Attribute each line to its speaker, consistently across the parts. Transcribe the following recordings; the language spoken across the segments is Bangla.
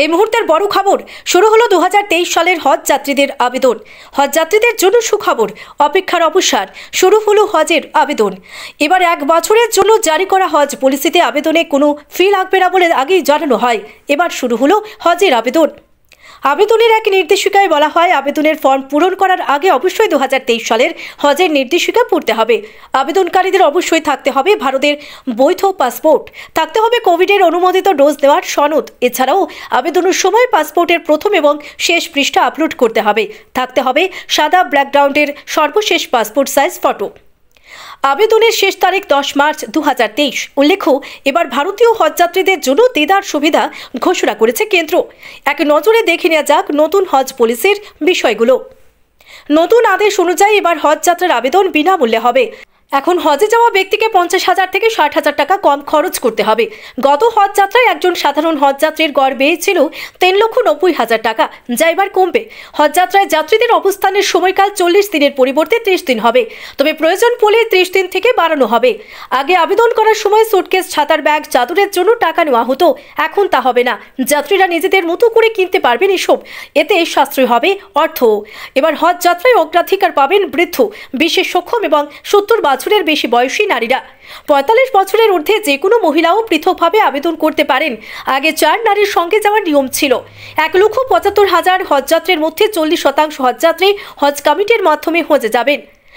Speaker 1: এই মুহূর্তের বড় খবর শুরু হলো 2023 সালের হজ যাত্রীদের আবেদন। হজ যাত্রীদের জন্য সুখবর, অপেক্ষার অবসান, শুরু হলো হজের আবেদন। এবার 1 বছরের জন্য জারি করা হজ পলিসিতে আবেদনে কোনো ফি লাগবে না বলে আগেই জানানো হয়। এবার শুরু হলো হজের আবেদন। আবেদনের এক নির্দেশিকায় বলা হয়, আবেদনের ফর্ম পূরণ করার আগে অবশ্যই 2023 সালের হজের নির্দেশিকা পড়তে হবে। আবেদনকারীদের অবশ্যই থাকতে হবে ভারতের বৈধ পাসপোর্ট, থাকতে হবে কোভিডের অনুমোদিত ডোজ দেওয়ার সনদ। এছাড়াও আবেদনের সময় পাসপোর্টের প্রথম এবং শেষ পৃষ্ঠা আপলোড করতে হবে। থাকতে হবে সাদা ব্যাকগ্রাউন্ডের সর্বশেষ পাসপোর্ট সাইজ ফটো। আবেদনের শেষ তারিখ 10 মার্চ 2023। উল্লেখ্য, এবার ভারতীয় হজযাত্রীদের জন্য দেদার সুবিধা ঘোষণা করেছে কেন্দ্র। এক নজরে দেখে নেওয়া যাক নতুন হজ পলিসির বিষয়গুলো। নতুন আদেশ অনুযায়ী এবার হজ যাত্রার আবেদন বিনামূল্যে হবে। এখন হজে যাওয়া ব্যক্তিকে 50,000 থেকে 60,000 টাকা কম খরচ করতে হবে। গত হজ যাত্রায় একজন সাধারণ হজযাত্রীর গড় ব্যয় ছিল 3,90,000 টাকা, যা এবার কমবে। হজ যাত্রায় যাত্রীদের অবস্থানের সময়কাল 40 দিনের পরিবর্তে 30 দিন হবে, তবে প্রয়োজন পড়লে 30 দিন থেকে বাড়ানো হবে। আগে আবেদন করার সময় সুটকেস, ছাতার ব্যাগ, চাদরের জন্য টাকা নেওয়া হতো, এখন তা হবে না। যাত্রীরা নিজেদের মতো করে কিনতে পারবেন এসব, এতে সাশ্রয় হবে অর্থ। এবার হজ যাত্রায় অগ্রাধিকার পাবেন বৃদ্ধ, বিশেষ সক্ষম এবং 70 বছরের বেশি বয়সী নারীরা। 45 বছরের ঊর্ধ্বে যে কোনো মহিলাও পৃথকভাবে আবেদন করতে পারেন। আগে 4 নারীর সঙ্গে যাওয়ার নিয়ম ছিল। 1,75,000 হজযাত্রীর মধ্যে 40% হজযাত্রী হজ কমিটির মাধ্যমে হজে যাবেন।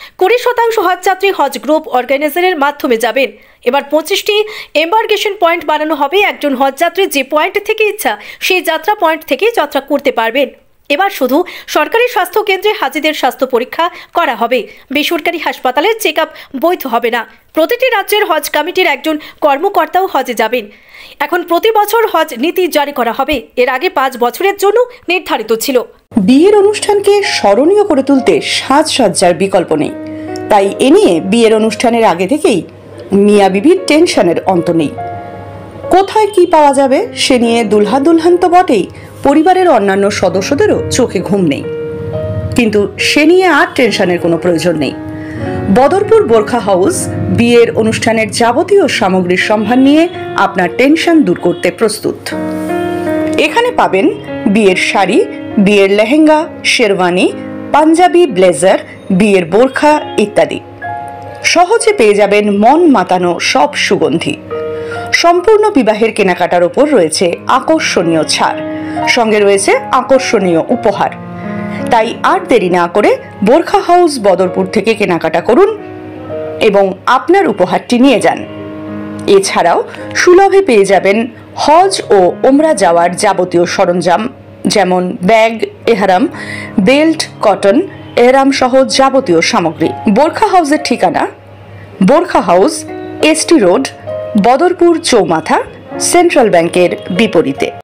Speaker 1: 20% হজযাত্রী হজ গ্রুপ অর্গানাইজারের মাধ্যমে যাবেন। এবার 25টি এম্বার্কেশন পয়েন্ট বানানো হবে। একজন হজযাত্রী যে পয়েন্ট থেকে ইচ্ছা সেই যাত্রা পয়েন্ট থেকে যাত্রা করতে পারবেন। এবার শুধু সরকারি স্বাস্থ্য কেন্দ্রে হাজিদের স্বাস্থ্য পরীক্ষা করা হবে। বেসরকারি হাসপাতালের চেক আপ বৈধ হবে না। প্রতিটি রাজ্যের হজ কমিটির একজন কর্মকর্তাও হজে যাবেন। এখন প্রতি বছর হজ নীতি জারি করা হবে। এর আগে 5 বছরের জন্য নির্ধারিত ছিল।
Speaker 2: বিয়ের অনুষ্ঠানকে স্মরণীয় করে তুলতে সাজসজ্জার বিকল্প নেই, তাই এ নিয়ে বিয়ের অনুষ্ঠানের আগে থেকেই মিয়া বিবির টেনশনের অন্ত নেই। কোথায় কি পাওয়া যাবে সে নিয়ে দুলহা দুলহান তো বটেই, পরিবারের অন্যান্য সদস্যদেরও চোখে ঘুম নেই। কিন্তু সে নিয়ে আর টেনশনের কোনো প্রয়োজন নেই। বদরপুর বোরখা হাউস বিয়ের অনুষ্ঠানের যাবতীয় সামগ্রীর সম্ভার নিয়ে আপনার টেনশন দূর করতে প্রস্তুত। এখানে পাবেন বিয়ের শাড়ি, বিয়ের লেহেঙ্গা, শেরওয়ানি, পাঞ্জাবি, ব্লেজার, বিয়ের বোরখা ইত্যাদি। সহজে পেয়ে যাবেন মন মাতানো সব সুগন্ধি। সম্পূর্ণ বিবাহের কেনাকাটার ওপর রয়েছে আকর্ষণীয় ছাড়, সঙ্গে রয়েছে আকর্ষণীয় উপহার। তাই আর দেরি না করে বোরখা হাউস বদরপুর থেকে কেনাকাটা করুন এবং আপনার উপহারটি নিয়ে যান। এছাড়াও সুলভে পেয়ে যাবেন হজ ও ওমরা যাওয়ার যাবতীয় সরঞ্জাম, যেমন ব্যাগ, এহরাম, বেল্ট, কটন, এহরাম সহ যাবতীয় সামগ্রী। বোরখা হাউসের ঠিকানা বোরখা হাউস, এসটি রোড, বদরপুর চৌমাথা, সেন্ট্রাল ব্যাংকের বিপরীতে।